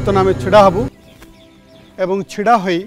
बर्तमान आम छिड़ा हबू एवं छिड़ा होई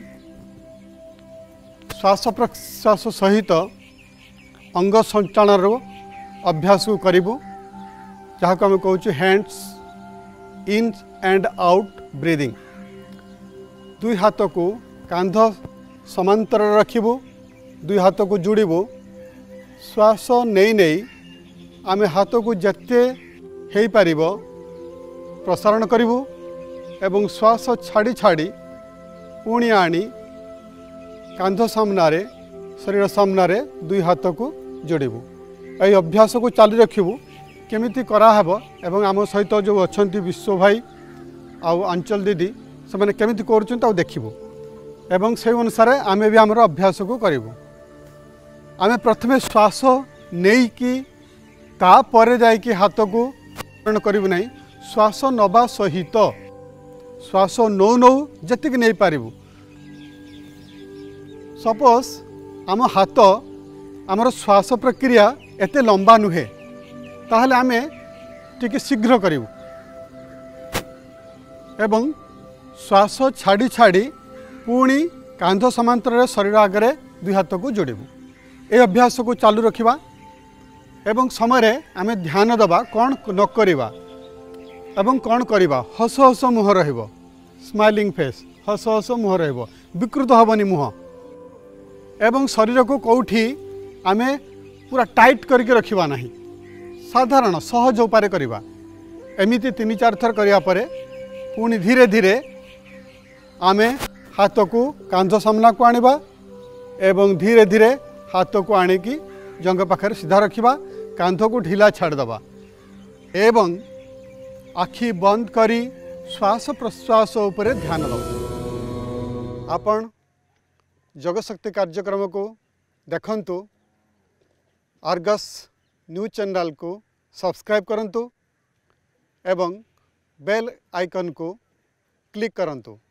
श्वास प्रश्वास सहित अंग संचालन अभ्यास को करूँ जहाँ को आम कहूँ hands in and out breathing. दुई हाथ को कांध समांतर रखिबू, दुई हाथ को जोड़बू, श्वास नहीं नहीं आम हाथ को जिते हो पार प्रसारण करूँ एवं श्वास छाड़ी छाड़ी पुणी आनी कांध सामने शरीर सामने दुई हाथ को जोड़बू। यही अभ्यास को चालू रखिबू केमिति कराहब एवं आम सहित जो अच्छा विश्व भाई आउ अंचल दीदी से मैंने केमिति कर देखिबू एवं से अनुसार आम भी आमर अभ्यास को करूँ। आम प्रथमे श्वास नहीं कि तापर जाकि हाथ को करूँ ना, श्वास नवा सहित श्वास नौ नौ जी नहीं पारू। सपोज आम हाथ आमर श्वास प्रक्रिया एते लंबा नुहे ताहले आमे टिके शीघ्र करूँ एवं श्वास छाड़ी छाड़ी पुणी कांध समांतर शरीर आगे दुई हाथ को जोड़बू। ये अभ्यास को चालू रखिबा एवं समय आमे ध्यान दबा कौन न करिबा एवं कौन करिबा। हस हस मुह रहिबो, स्माइलिंग फेस, हस हस मुह रहिबो, विकृत हबनी मुह एवं शरीर को कौठी आमे पूरा टाइट करके रखिबा नहीं, साधारण सहज उपाय करिबा। एमिति 3-4 थर करिया परे पुणी धीरे धीरे आमे हाथ को कांध सामना को आनिबा एवं धीरे धीरे हाथ को आनिकी जंग पाखरे सीधा रखिबा, कांध को ढिला छाड़ दबा एवं आखि बंद करी श्वास प्रश्वास उपरे ध्यान दबा। आपण जगशक्ति कार्यक्रम को देखंतु, आर्गस न्यूज चैनल को सब्सक्राइब करंतु एवं बेल आइकन को क्लिक करंतु।